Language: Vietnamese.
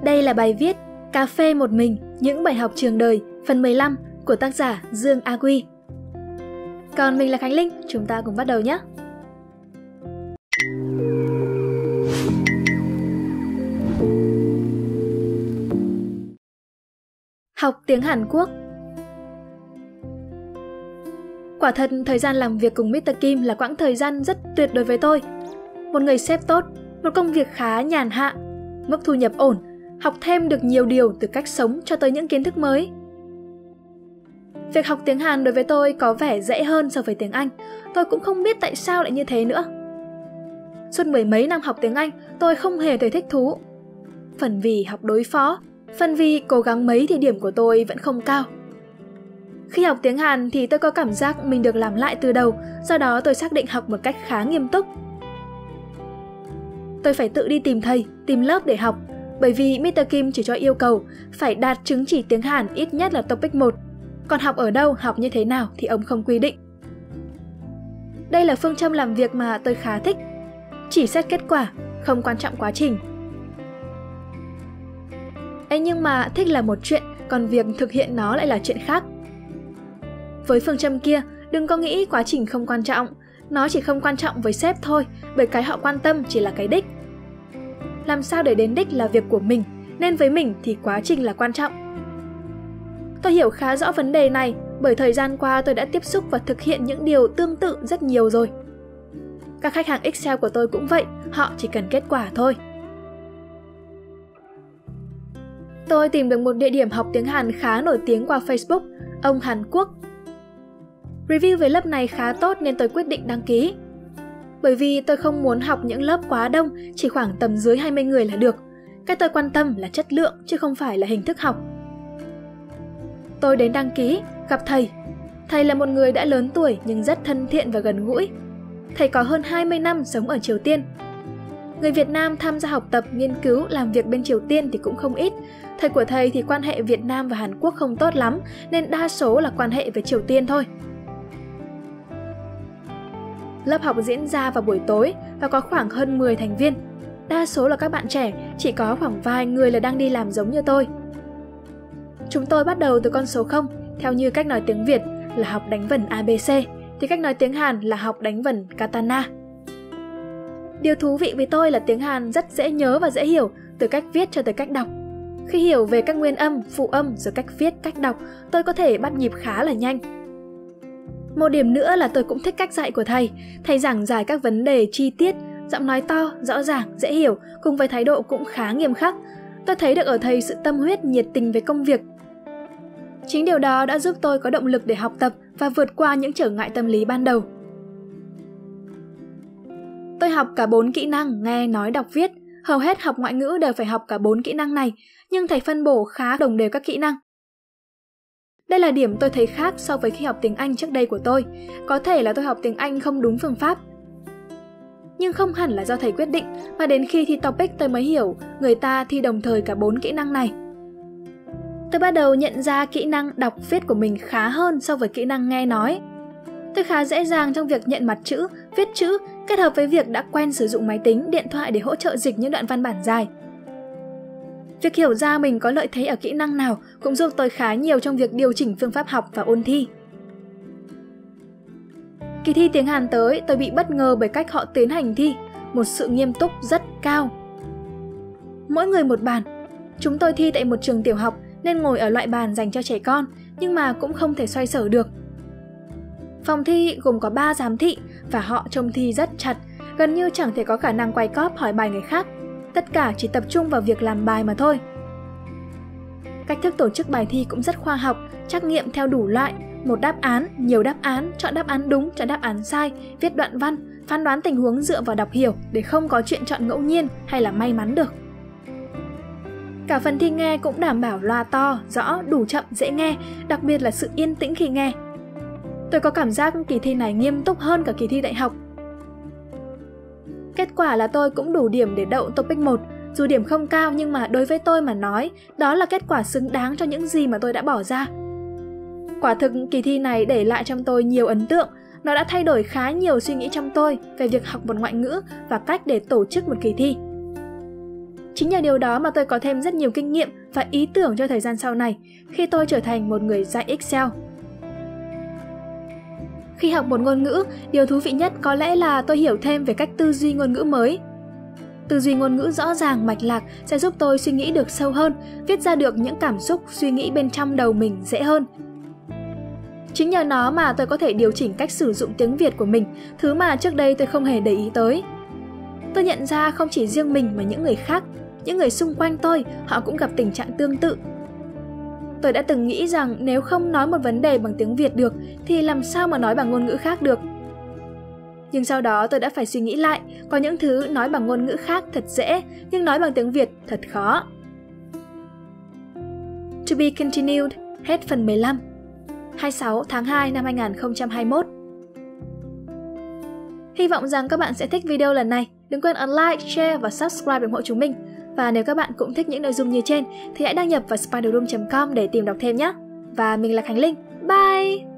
Đây là bài viết Cà phê một mình, những bài học trường đời, phần 15 của tác giả Dương A Quy. Còn mình là Khánh Linh, chúng ta cùng bắt đầu nhé! Học tiếng Hàn Quốc. Quả thật, thời gian làm việc cùng Mr. Kim là quãng thời gian rất tuyệt đối với tôi. Một người sếp tốt, một công việc khá nhàn hạ, mức thu nhập ổn, học thêm được nhiều điều từ cách sống cho tới những kiến thức mới. Việc học tiếng Hàn đối với tôi có vẻ dễ hơn so với tiếng Anh, tôi cũng không biết tại sao lại như thế nữa. Suốt mười mấy năm học tiếng Anh, tôi không hề thấy thích thú. Phần vì học đối phó, phần vì cố gắng mấy thì điểm của tôi vẫn không cao. Khi học tiếng Hàn thì tôi có cảm giác mình được làm lại từ đầu, do đó tôi xác định học một cách khá nghiêm túc. Tôi phải tự đi tìm thầy, tìm lớp để học, bởi vì Mr. Kim chỉ cho yêu cầu phải đạt chứng chỉ tiếng Hàn ít nhất là TOPIK 1, còn học ở đâu, học như thế nào thì ông không quy định. Đây là phương châm làm việc mà tôi khá thích, chỉ xét kết quả, không quan trọng quá trình. Nhưng mà thích là một chuyện, còn việc thực hiện nó lại là chuyện khác. Với phương châm kia, đừng có nghĩ quá trình không quan trọng, nó chỉ không quan trọng với sếp thôi, bởi cái họ quan tâm chỉ là cái đích. Làm sao để đến đích là việc của mình, nên với mình thì quá trình là quan trọng. Tôi hiểu khá rõ vấn đề này, bởi thời gian qua tôi đã tiếp xúc và thực hiện những điều tương tự rất nhiều rồi. Các khách hàng Excel của tôi cũng vậy, họ chỉ cần kết quả thôi. Tôi tìm được một địa điểm học tiếng Hàn khá nổi tiếng qua Facebook, Ông Hàn Quốc. Review về lớp này khá tốt nên tôi quyết định đăng ký. Bởi vì tôi không muốn học những lớp quá đông, chỉ khoảng tầm dưới 20 người là được. Cái tôi quan tâm là chất lượng chứ không phải là hình thức học. Tôi đến đăng ký, gặp thầy. Thầy là một người đã lớn tuổi nhưng rất thân thiện và gần gũi. Thầy có hơn 20 năm sống ở Triều Tiên. Người Việt Nam tham gia học tập, nghiên cứu, làm việc bên Triều Tiên thì cũng không ít. Thầy của thầy thì quan hệ Việt Nam và Hàn Quốc không tốt lắm, nên đa số là quan hệ với Triều Tiên thôi. Lớp học diễn ra vào buổi tối và có khoảng hơn 10 thành viên. Đa số là các bạn trẻ, chỉ có khoảng vài người là đang đi làm giống như tôi. Chúng tôi bắt đầu từ con số 0, theo như cách nói tiếng Việt là học đánh vần ABC, thì cách nói tiếng Hàn là học đánh vần Katana. Điều thú vị với tôi là tiếng Hàn rất dễ nhớ và dễ hiểu, từ cách viết cho tới cách đọc. Khi hiểu về các nguyên âm, phụ âm rồi cách viết, cách đọc, tôi có thể bắt nhịp khá là nhanh. Một điểm nữa là tôi cũng thích cách dạy của thầy. Thầy giảng giải các vấn đề chi tiết, giọng nói to, rõ ràng, dễ hiểu, cùng với thái độ cũng khá nghiêm khắc. Tôi thấy được ở thầy sự tâm huyết, nhiệt tình với công việc. Chính điều đó đã giúp tôi có động lực để học tập và vượt qua những trở ngại tâm lý ban đầu. Tôi học cả 4 kỹ năng nghe, nói, đọc, viết. Hầu hết học ngoại ngữ đều phải học cả 4 kỹ năng này, nhưng thầy phân bổ khá đồng đều các kỹ năng. Đây là điểm tôi thấy khác so với khi học tiếng Anh trước đây của tôi. Có thể là tôi học tiếng Anh không đúng phương pháp. Nhưng không hẳn là do thầy quyết định, mà đến khi thi TOPIK tôi mới hiểu người ta thi đồng thời cả 4 kỹ năng này. Tôi bắt đầu nhận ra kỹ năng đọc viết của mình khá hơn so với kỹ năng nghe nói. Tôi khá dễ dàng trong việc nhận mặt chữ, viết chữ, kết hợp với việc đã quen sử dụng máy tính, điện thoại để hỗ trợ dịch những đoạn văn bản dài. Việc hiểu ra mình có lợi thế ở kỹ năng nào cũng giúp tôi khá nhiều trong việc điều chỉnh phương pháp học và ôn thi. Kỳ thi tiếng Hàn tới, tôi bị bất ngờ bởi cách họ tiến hành thi, một sự nghiêm túc rất cao. Mỗi người một bàn. Chúng tôi thi tại một trường tiểu học nên ngồi ở loại bàn dành cho trẻ con, nhưng mà cũng không thể xoay sở được. Phòng thi gồm có 3 giám thị và họ trông thi rất chặt, gần như chẳng thể có khả năng quay cóp hỏi bài người khác. Tất cả chỉ tập trung vào việc làm bài mà thôi. Cách thức tổ chức bài thi cũng rất khoa học, trắc nghiệm theo đủ loại, một đáp án, nhiều đáp án, chọn đáp án đúng, chọn đáp án sai, viết đoạn văn, phán đoán tình huống dựa vào đọc hiểu để không có chuyện chọn ngẫu nhiên hay là may mắn được. Cả phần thi nghe cũng đảm bảo loa to, rõ, đủ chậm, dễ nghe, đặc biệt là sự yên tĩnh khi nghe. Tôi có cảm giác kỳ thi này nghiêm túc hơn cả kỳ thi đại học. Kết quả là tôi cũng đủ điểm để đậu TOPIK 1, dù điểm không cao nhưng mà đối với tôi mà nói, đó là kết quả xứng đáng cho những gì mà tôi đã bỏ ra. Quả thực kỳ thi này để lại trong tôi nhiều ấn tượng, nó đã thay đổi khá nhiều suy nghĩ trong tôi về việc học một ngoại ngữ và cách để tổ chức một kỳ thi. Chính nhờ điều đó mà tôi có thêm rất nhiều kinh nghiệm và ý tưởng cho thời gian sau này khi tôi trở thành một người dạy Excel. Khi học một ngôn ngữ, điều thú vị nhất có lẽ là tôi hiểu thêm về cách tư duy ngôn ngữ mới. Tư duy ngôn ngữ rõ ràng, mạch lạc sẽ giúp tôi suy nghĩ được sâu hơn, viết ra được những cảm xúc, suy nghĩ bên trong đầu mình dễ hơn. Chính nhờ nó mà tôi có thể điều chỉnh cách sử dụng tiếng Việt của mình, thứ mà trước đây tôi không hề để ý tới. Tôi nhận ra không chỉ riêng mình mà những người khác, những người xung quanh tôi, họ cũng gặp tình trạng tương tự. Tôi đã từng nghĩ rằng nếu không nói một vấn đề bằng tiếng Việt được thì làm sao mà nói bằng ngôn ngữ khác được. Nhưng sau đó tôi đã phải suy nghĩ lại, có những thứ nói bằng ngôn ngữ khác thật dễ, nhưng nói bằng tiếng Việt thật khó. To be continued, hết phần 15. 26 tháng 2 năm 2021. Hy vọng rằng các bạn sẽ thích video lần này. Đừng quên ấn like, share và subscribe ủng hộ chúng mình. Và nếu các bạn cũng thích những nội dung như trên thì hãy đăng nhập vào spiderroom.com để tìm đọc thêm nhé. Và mình là Khánh Linh. Bye!